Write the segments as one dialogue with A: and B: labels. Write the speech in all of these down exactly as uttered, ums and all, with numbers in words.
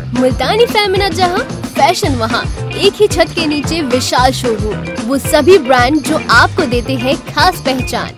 A: मुल्तानी फेमिना जहां, फैशन वहां, एक ही छत के नीचे विशाल शोरूम, वो सभी ब्रांड जो आपको देते हैं खास पहचान।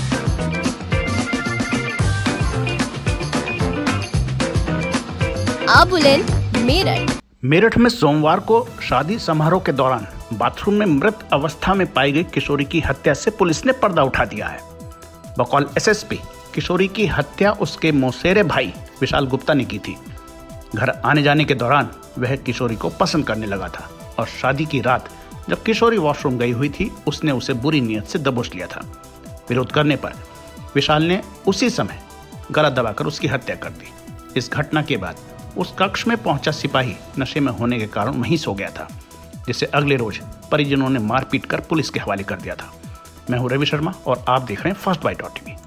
A: आबुलेन, मेरठ।
B: मेरठ में सोमवार को शादी समारोह के दौरान बाथरूम में मृत अवस्था में पाई गई किशोरी की हत्या से पुलिस ने पर्दा उठा दिया है। बकौल एसएसपी, किशोरी की हत्या उसके मौसेरे भाई विशाल गुप्ता ने की थी। घर आने जाने के दौरान वह किशोरी को पसंद करने लगा था और शादी की रात जब किशोरी वॉशरूम गई हुई थी, उसने उसे बुरी नीयत से दबोच लिया था। विरोध करने पर विशाल ने उसी समय गला दबाकर उसकी हत्या कर दी। इस घटना के बाद उस कक्ष में पहुंचा सिपाही नशे में होने के कारण वहीं सो गया था, जिसे अगले रोज परिजनों ने मारपीट कर पुलिस के हवाले कर दिया था। मैं हूं रवि शर्मा और आप देख रहे हैं फर्स्ट बाइट डॉट टीवी।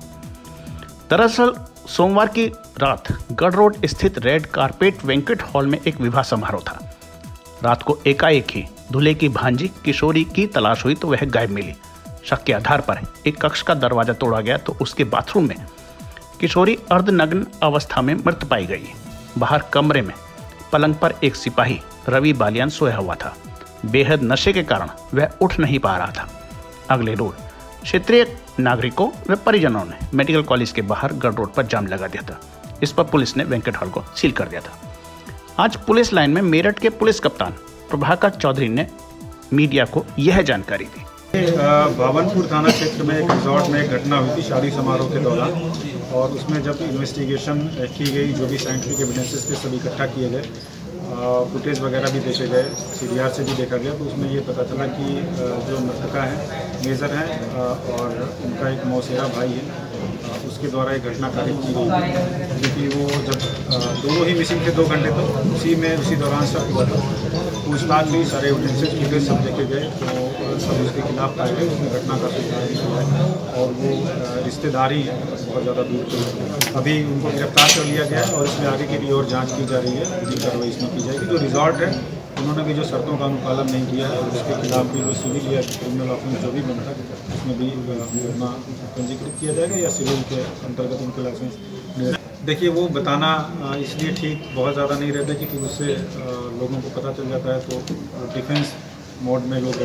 B: दरअसल सोमवार की रात गढ़ रोड स्थित रेड कारपेट वेंकट हॉल में एक विवाह समारोह था। रात को एकाएक ही दूल्हे की भांजी किशोरी की तलाश हुई तो वह गायब मिली। शक के आधार पर एक कक्ष का दरवाजा तोड़ा गया तो उसके बाथरूम में किशोरी अर्धनग्न अवस्था में मृत पाई गई। बाहर कमरे में पलंग पर एक सिपाही रवि बालियान सोया हुआ था। बेहद नशे के कारण वह उठ नहीं पा रहा था। अगले रोज क्षेत्रीय नागरिकों व परिजनों ने मेडिकल कॉलेज के बाहर गढ़ रोड पर जाम लगा दिया था। इस पर पुलिस ने वेंकट हॉल को सील कर दिया था। आज पुलिस लाइन में मेरठ के पुलिस कप्तान प्रभाकर चौधरी ने मीडिया को यह जानकारी दी।
C: बावनपुर थाना क्षेत्र में एक रिजॉर्ट में एक घटना हुई थी शादी समारोह के दौरान, और उसमें जब इन्वेस्टिगेशन की गई, जो भी साइंटिफिक एविडेंसेस थे सब इकट्ठा किए गए, फुटेज वगैरह भी देखे गए, सीडीआर से भी देखा गया, तो उसमें ये पता चला कि जो मृतका है मेजर हैं और उनका एक मौसेरा भाई है, उसके द्वारा एक घटना कारित की गई। क्योंकि वो जब दोनों ही मिसिंग थे दो घंटे तक, तो उसी में उसी दौरान सब हुआ था। पूछताछ भी सारे एविडेंसेस फुटेज सब देखे गए तो सब उसके खिलाफ पाए गए। उसमें घटना का स्वीकार भी किया है और वो रिश्तेदारी बहुत ज़्यादा दूर की। अभी उनको गिरफ्तार कर लिया गया है और इसमें आगे की भी और जाँच की जा रही है, जी कार्रवाई इसमें की जाएगी। जो रिजॉर्ट है उन्होंने भी जो शर्तों का अनुपालन नहीं किया है, उसके खिलाफ भी जो सिविल या क्रिमिनल ऑफेंस जो भी बनता है उसमें भी मुकदमा पंजीकृत किया जाएगा या सिविल के अंतर्गत उनके लाइसेंस। देखिए, वो बताना इसलिए ठीक बहुत ज़्यादा नहीं रहता कि फिर उससे लोगों को पता चल जाता है तो डिफेंस मोड में लोग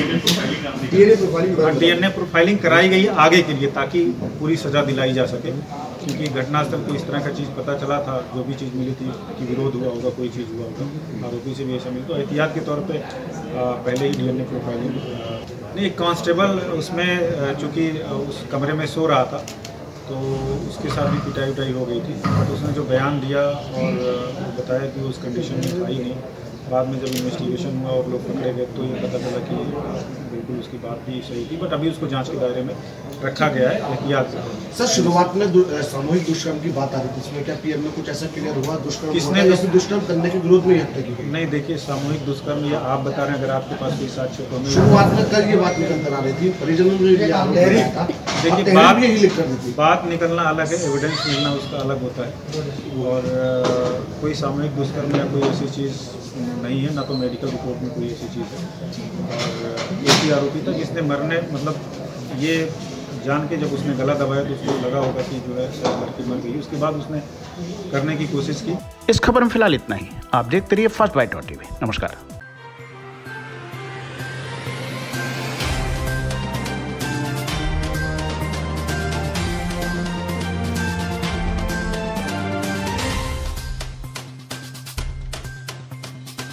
C: डीएनए प्रोफाइलिंग कराई गई आगे के लिए, ताकि पूरी सज़ा दिलाई जा सके। क्योंकि घटनास्थल पर इस तरह का चीज़ पता चला था, जो भी चीज़ मिली थी कि विरोध हुआ होगा, कोई चीज़ हुआ होगा, आरोपी से भी ऐसा मिली, तो एहतियात के तौर पे पहले ही डीएनए प्रोफाइलिंग नहीं। एक कांस्टेबल उसमें चूँकि उस कमरे में सो रहा था तो उसके साथ भी पिटाई उटाई हो गई थी, बट उसने जो बयान दिया और बताया कि उस कंडीशन में था ही नहीं। बाद में जब इन्वेस्टिगेशन हुआ और लोग पकड़े गए तो ये पता चला कि बिल्कुल उसकी बात भी सही थी, बट अभी उसको जांच के दायरे में रखा गया है एहतियात से।
D: सर, शुरुआत में सामूहिक दुष्कर्म की बात आ रही थी, इसमें क्या पीएम में कुछ ऐसा क्लियर हुआ? दुष्कर्म
C: किसने
D: दुष्कर्म करने के विरोध में हत्या की गई?
C: नहीं, देखिए, सामूहिक दुष्कर्म ये आप बता रहे हैं, अगर आपके पास कोई साक्ष्य तो हमें
D: शुरुआत में कल ये बात निकल कर आ रही थी, परिजनों ने
C: देखिए बात भी लिख कर दी थी। बात निकलना अलग है, एविडेंस मिलना उसका अलग होता है। और कोई सामूहिक दुष्कर्म या कोई ऐसी चीज़ नहीं है, ना तो मेडिकल रिपोर्ट में कोई ऐसी चीज़ है। और एक ही आरोपी था जिसने मरने मतलब ये जान के जब उसने गला दबाया तो उसको लगा होगा कि जो है लड़की मर गई, उसके बाद उसने करने की कोशिश की।
B: इस खबर में फिलहाल इतना ही। आप देखते रहिए फर्स्ट बाइट डॉट टीवी। नमस्कार।